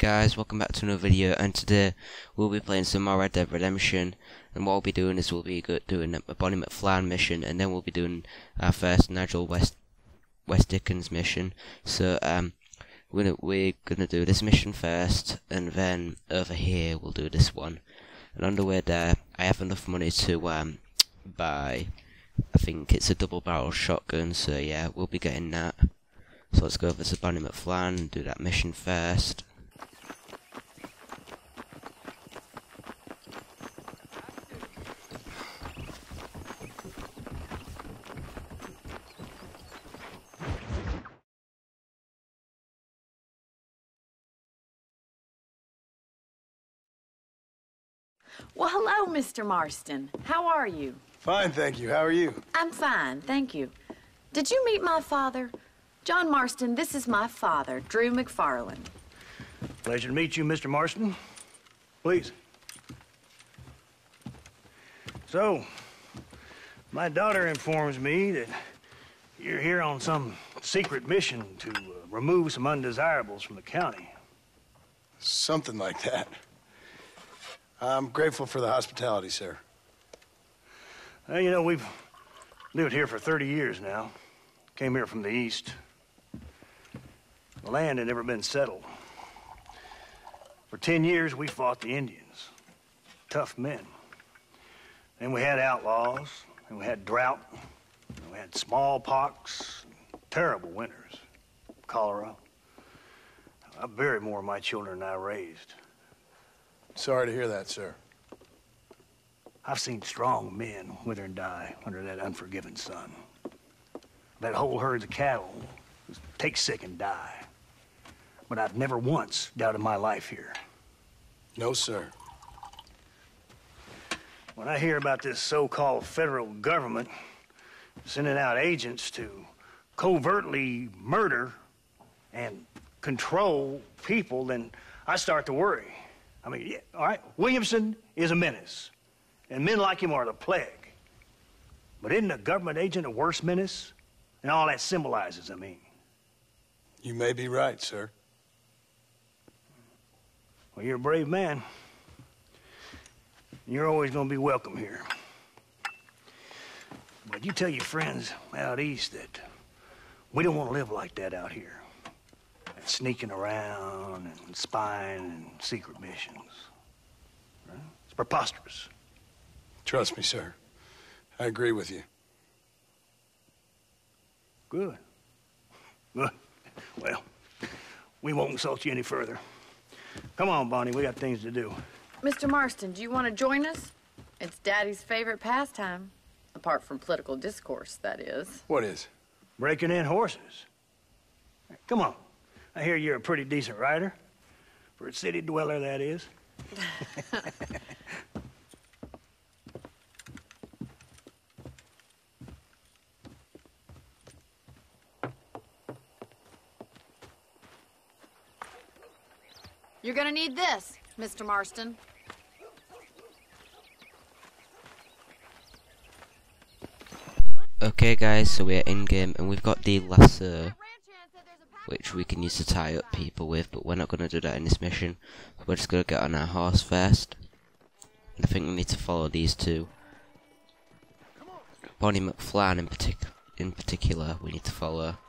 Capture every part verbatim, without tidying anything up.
guys, welcome back to another video, and today we'll be playing some more Red Dead Redemption. And what we'll be doing is we'll be go doing a Bonnie McFlanagan mission, and then we'll be doing our first Nigel West West Dickens mission. So um, we're gonna, we're gonna do this mission first, and then over here we'll do this one. And on the way there, I have enough money to um buy, I think it's a double barrel shotgun. So yeah, we'll be getting that. So let's go over to Bonnie McFlanagan and do that mission first. Well, hello, Mister Marston. How are you? Fine, thank you. How are you? I'm fine, thank you. Did you meet my father? John Marston, this is my father, Drew McFarland. Pleasure to meet you, Mister Marston. Please. So, my daughter informs me that you're here on some secret mission to uh, remove some undesirables from the county. Something like that. I'm grateful for the hospitality, sir. Well, you know, we've lived here for thirty years now. Came here from the east. The land had never been settled. For ten years, we fought the Indians. Tough men. Then we had outlaws, and we had drought, and we had smallpox, terrible winters, cholera. I buried more of my children than I raised. Sorry to hear that, sir. I've seen strong men wither and die under that unforgiving sun. That whole herds of cattle take sick and die. But I've never once doubted my life here. No, sir. When I hear about this so-called federal government sending out agents to covertly murder and control people, then I start to worry. I mean, yeah, all right, Williamson is a menace, and men like him are the plague. But isn't a government agent a worse menace? And all that symbolizes, I mean. You may be right, sir. Well, you're a brave man. You're always going to be welcome here. But you tell your friends out east that we don't want to live like that out here. That sneaking around and spying and secret missions. Right? It's preposterous. Trust me, sir. I agree with you. Good. Good. Well, we won't insult you any further. Come on, Bonnie, we got things to do. Mister Marston, do you want to join us? It's Daddy's favorite pastime. Apart from political discourse, that is. What is? Breaking in horses. Come on. I hear you're a pretty decent rider. For a city dweller, that is. You're gonna need this, Mister Marston. Okay guys, so we're in game and we've got the lasso, which we can use to tie up people with, but we're not going to do that in this mission. We're just going to get on our horse first. And I think we need to follow these two. Bonnie McFlanagan in, partic in particular we need to follow.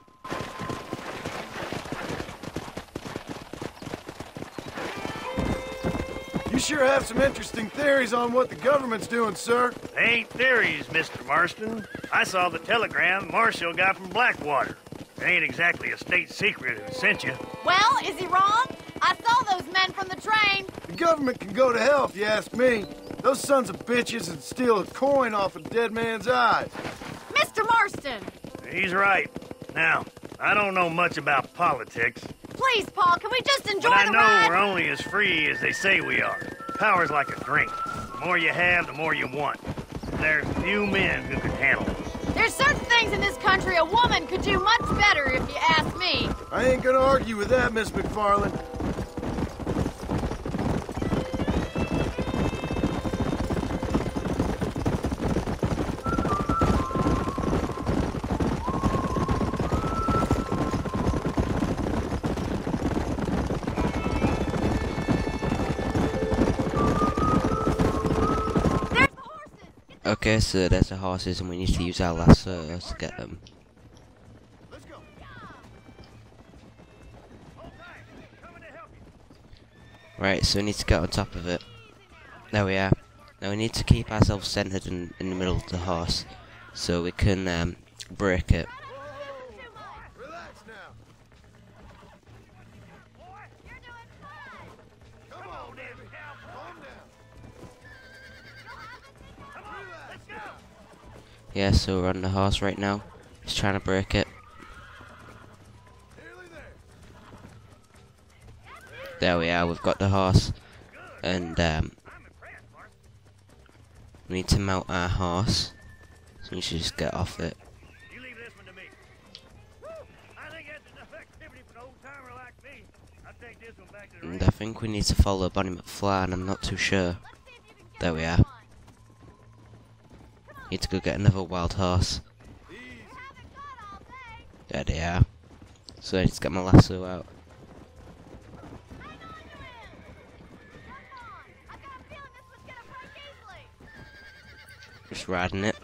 You sure have some interesting theories on what the government's doing, sir. They ain't theories, Mister Marston. I saw the telegram Marshall got from Blackwater. It ain't exactly a state secret who sent you. Well, is he wrong? I saw those men from the train. The government can go to hell if you ask me. Those sons of bitches would steal a coin off a dead man's eyes. Mister Marston! He's right. Now, I don't know much about politics. Please, Paul, can we just enjoy But I the know ride? we're only as free as they say we are. Power's like a drink. The more you have, the more you want. And there's few men who can handle it. There's certain things in this country a woman could do much better, if you ask me. I ain't gonna argue with that, Miss McFarland. Okay, so there's the horses, and we need to use our lasso to get them. Let's go. Right, so we need to get on top of it. There we are. Now we need to keep ourselves centered in, in the middle of the horse, so we can um, break it. Relax now. Come on, baby. Calm down. Relax now. Yeah, so we're on the horse right now. Just trying to break it. Nearly there. There we are, we've got the horse. And um, we need to mount our horse. So we should just get off it. You leave this one to me. I think that's enough activity for an old timer like me. I'll take this one back to the And ranch. I think we need to follow Bonnie McFly, I'm not too sure. There we are. Need to go get another wild horse. There they are. So I need to get my lasso out. Just riding it.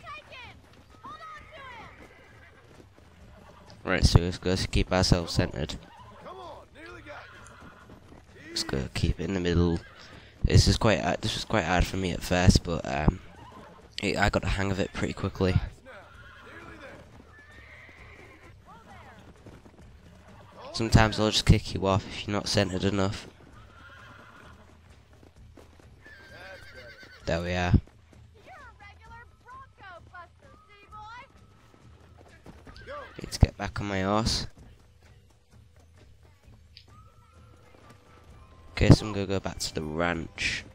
Right, so let's go to keep ourselves centered. Come on, nearly got you. Just go keep it in the middle. This is quite hard, this was quite hard for me at first, but um, it, I got the hang of it pretty quickly. Now, nearly there. Sometimes they'll just kick you off if you're not centered enough. There we are. You're a regular Bronco buster, city boy. Go. Need to get back on my horse. Okay, so I'm gonna go back to the ranch.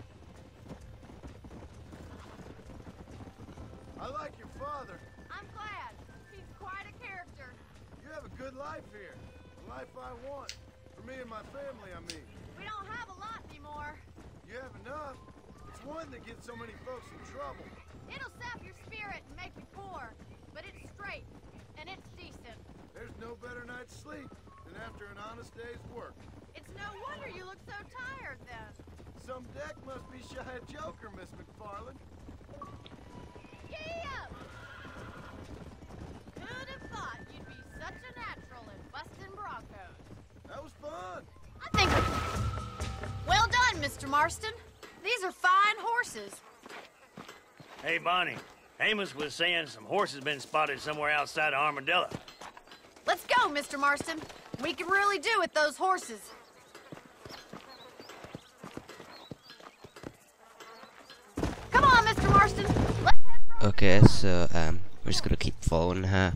I like your father. I'm glad. He's quite a character. You have a good life here. The life I want. For me and my family, I mean. We don't have a lot anymore. You have enough. It's one that gets so many folks in trouble. It'll sap your spirit and make you poor, but it's straight and it's decent. There's no better night's sleep than after an honest day's work. It's no wonder you look so tired then. Some deck must be shy of Joker, Miss McFarland. Giddy up! Who'd have thought you'd be such a natural in busting Broncos? That was fun. I think... Well done, Mister Marston. These are fine horses. Hey, Bonnie. Amos was saying some horses been spotted somewhere outside of Armadillo. Let's go, Mister Marston. We can really do with those horses. Come on, Mister Marston. Let's head for... Okay, so um, we're just gonna keep following her.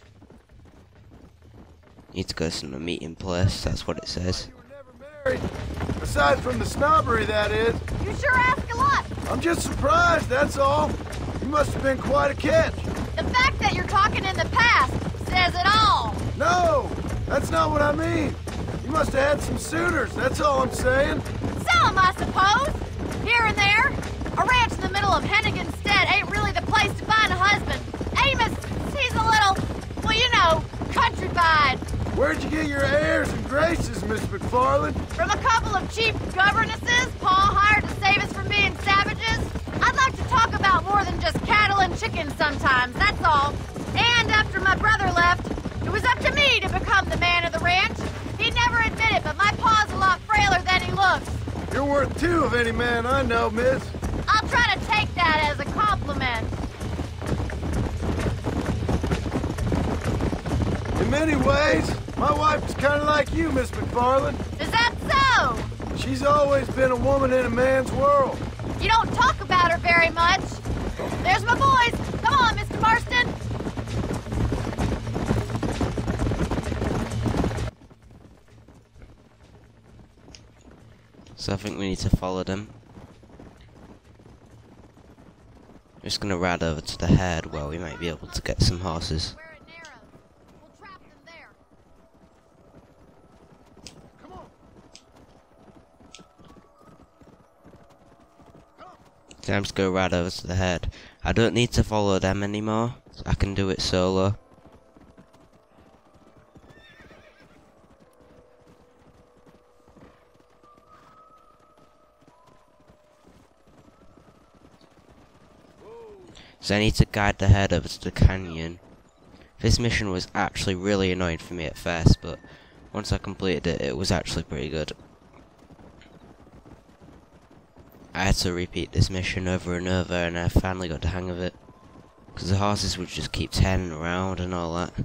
Need to go to the meeting place, that's what it says. You were never married. Aside from the snobbery, that is. You sure ask a lot. I'm just surprised, that's all. You must have been quite a catch. The fact that you're talking in the past says it all. No, that's not what I mean. You must have had some suitors, that's all I'm saying. Some, I suppose. Here and there. A ranch in the middle of Hennigan's Stead ain't really the place to find a husband. Amos, he's a little, well, you know, countrified. Where'd you get your airs and graces, Miss McFarland? From a couple of cheap governesses Paul hired to save us from being savages. I'd like to talk about more than just cattle and chickens sometimes, that's all. And after my brother left, it was up to me to become the man of the ranch. He'd never admit it, but my paw's a lot frailer than he looks. You're worth two of any man I know, miss. I'll try to take that as a compliment. In many ways, my wife is kind of like you, Miss McFarland. Is that so? She's always been a woman in a man's world. You don't talk about her very much. There's my boys. Come on, Mister Marston. So I think we need to follow them. I'm just gonna ride over to the head where we might be able to get some horses. Where it narrows. We'll trap them there. Come on. So I'm just gonna ride over to the head. I don't need to follow them anymore. I can do it solo. So I need to guide the herd over to the canyon. This mission was actually really annoying for me at first, but once I completed it, it was actually pretty good. I had to repeat this mission over and over, and I finally got the hang of it. Because the horses would just keep turning around and all that.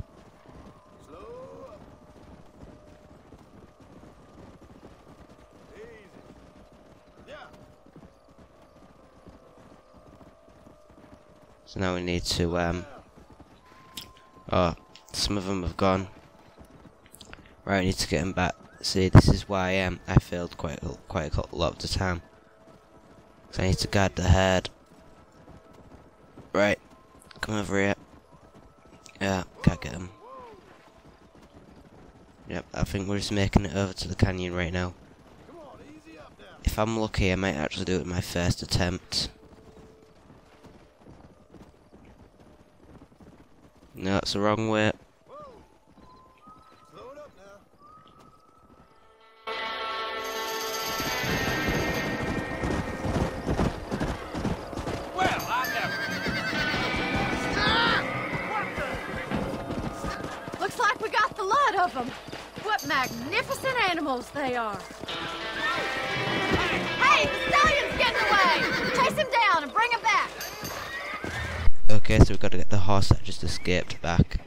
So now we need to, um... oh, some of them have gone. Right, I need to get them back. See, this is why um, I failed quite a, quite a lot of the time. So I need to guard the herd. Right, come over here. Yeah, can't get them. Yep, I think we're just making it over to the canyon right now. If I'm lucky, I might actually do it in my first attempt. No, it's the wrong way. Looks like we got the lot of them. What magnificent animals they are. Hey, the stallion's getting away! Chase him down and bring him back. Okay, so we've got to get the horse that just escaped back.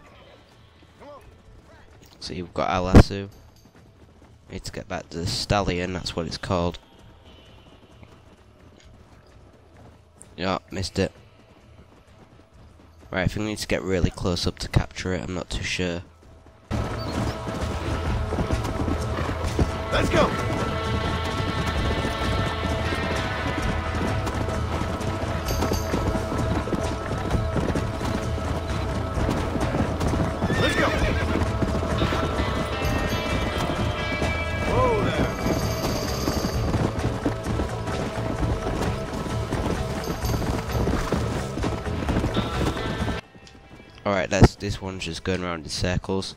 So you've got our lasso. We need to get back to the stallion, that's what it's called. Yeah, missed it. Right, I think we need to get really close up to capture it, I'm not too sure. Let's go! Let's go! Whoa there! Alright, that's this one's just going around in circles.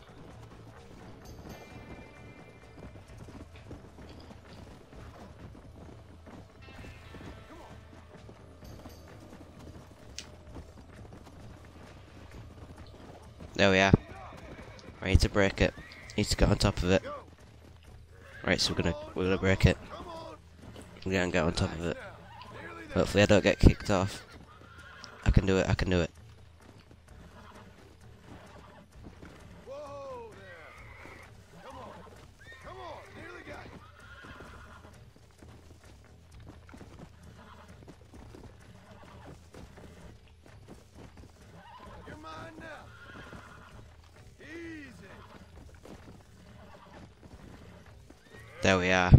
There we are. I need to break it. Need to get on top of it. Right, so we're gonna we're gonna break it. We're gonna get on top of it. Hopefully I don't get kicked off. I can do it, I can do it. Whoa there! Come on! Come on! Nearly got you! You're mine now! Easy! There we are.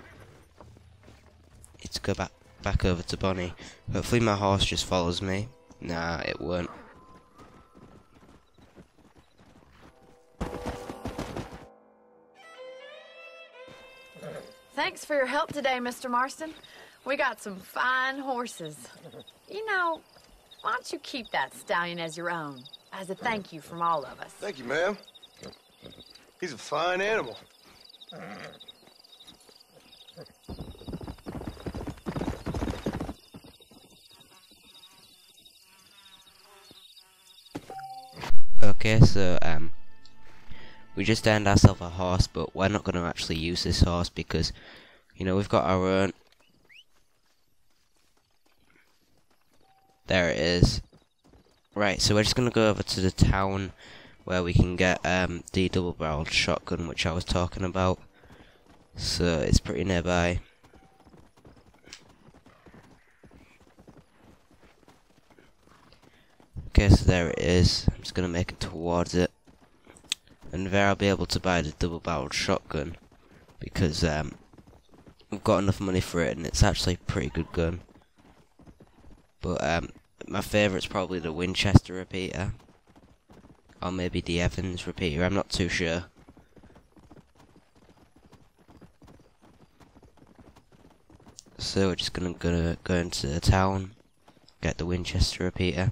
Need to go back back over to Bonnie. Hopefully my horse just follows me. Nah, it won't. Thanks for your help today, Mister Marston. We got some fine horses. You know, why don't you keep that stallion as your own, as a thank you from all of us? Thank you, ma'am. He's a fine animal. Okay, so um we just earned ourselves a horse, but we're not going to actually use this horse because, you know, we've got our own. There it is. Right, so we're just going to go over to the town where we can get um, the double-barreled shotgun which I was talking about. So it's pretty nearby. Okay, so there it is. I'm just going to make it towards it. And there I'll be able to buy the double-barreled shotgun. Because um, we've got enough money for it and it's actually a pretty good gun. But um, my favourite's probably the Winchester repeater. Or maybe the Evans repeater, I'm not too sure. So we're just gonna, gonna go into the town, get the Winchester repeater.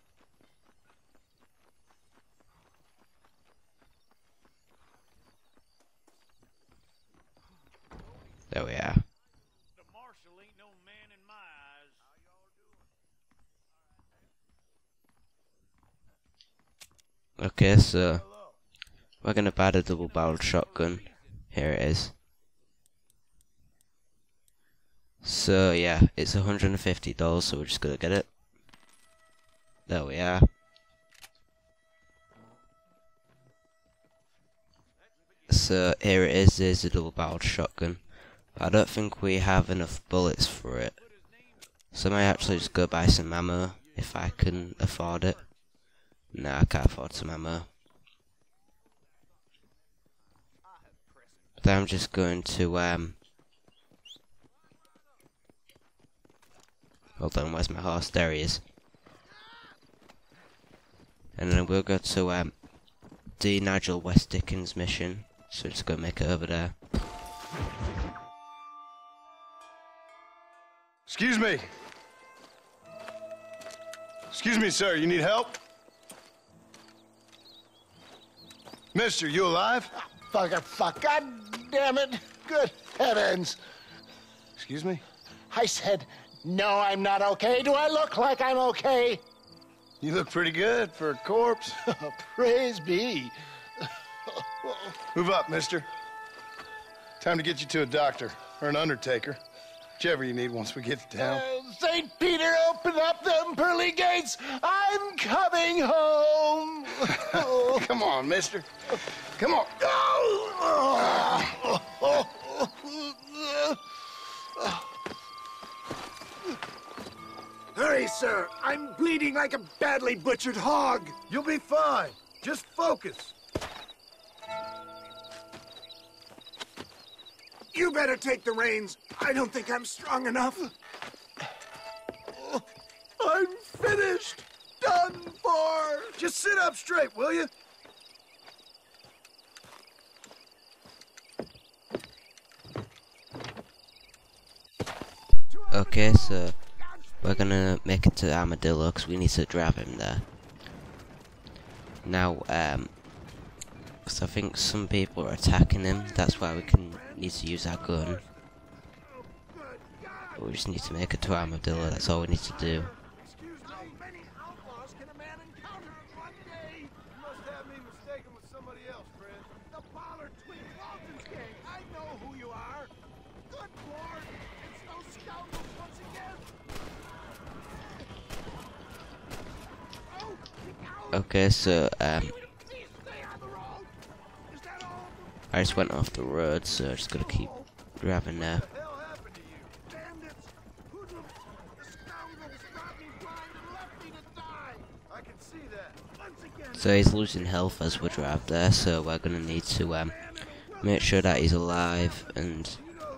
There we are. The marshal ain't no man in my eyes. Okay, so we're gonna buy the double-barreled shotgun. Here it is. So yeah, it's one hundred fifty dollars, so we're just gonna get it. There we are. So here it is, there's a double-barreled shotgun. But I don't think we have enough bullets for it. So I might actually just go buy some ammo, if I can afford it. No, I can't afford some ammo. But I'm just going to, um... hold on, where's my horse? There he is. And then we'll go to, um... the Nigel West Dickens mission. So just go make it over there. Excuse me. Excuse me, sir. You need help? Mister, you alive? Fuck, fuck, God damn it. Good heavens. Excuse me? I said, no, I'm not okay. Do I look like I'm okay? You look pretty good for a corpse. Praise be. Move up, mister. Time to get you to a doctor or an undertaker. Whichever you need once we get to town. Uh, Saint Peter, open up them pearly gates. I'm coming home. Come on, mister. Come on. Hurry, sir. I'm bleeding like a badly butchered hog. You'll be fine. Just focus. You better take the reins. I don't think I'm strong enough. I'm finished. Done for. Just sit up straight, will you? Okay, so we're gonna make it to Armadillo because we need to drive him there. Now, um, because I think some people are attacking him, that's why we can need to use our gun. But we just need to make it to Armadillo, that's all we need to do. Okay, so, um, I just went off the road, so I just gotta keep driving there. So he's losing health as we drive there, so we're gonna need to, um, make sure that he's alive and...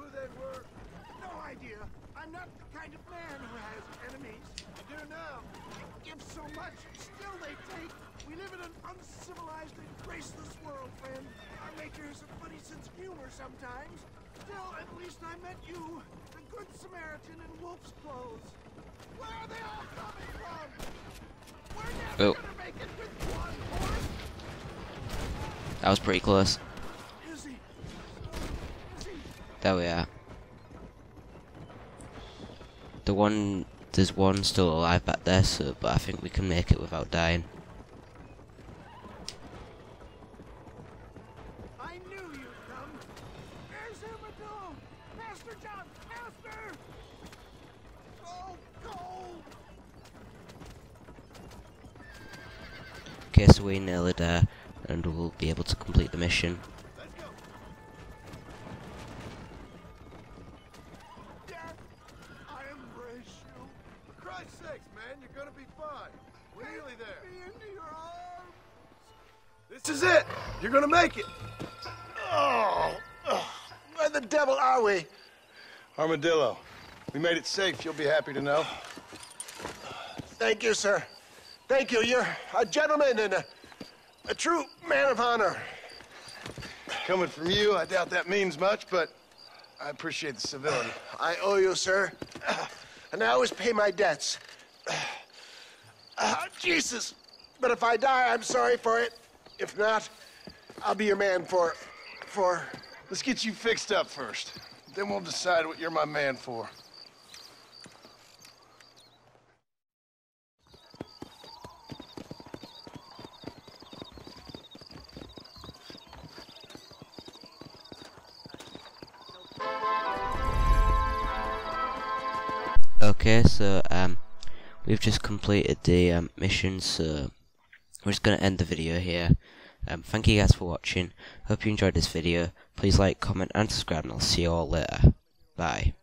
Sometimes. Still, at least I met you, the Good Samaritan in wolf's clothes. Where are they all coming from? We're never Oh. gonna make it with one horse. That was pretty close. Is he? Is he? There we are. The one, there's one still alive back there, so, but I think we can make it without dying. I knew you'd come. There's Armadillo. Master John, Master. Oh, cold. Okay, so we're nearly there, and we'll be able to complete the mission. Let's go. Dad, I embrace you. For Christ's sakes, man, you're gonna be fine. We're nearly there. Take me into your arms. This is it. You're gonna make it. Oh, oh, where the devil are we? Armadillo. We made it safe, you'll be happy to know. Thank you, sir. Thank you. You're a gentleman and a, a true man of honor. Coming from you, I doubt that means much, but I appreciate the civility. I owe you, sir. And I always pay my debts. Uh, Jesus. But if I die, I'm sorry for it. If not, I'll be your man for... for... Let's get you fixed up first. Then we'll decide what you're my man for. Okay, so um, we've just completed the um, mission, so we're just gonna end the video here. Um, thank you guys for watching. Hope you enjoyed this video. Please like, comment, and subscribe, and I'll see you all later. Bye.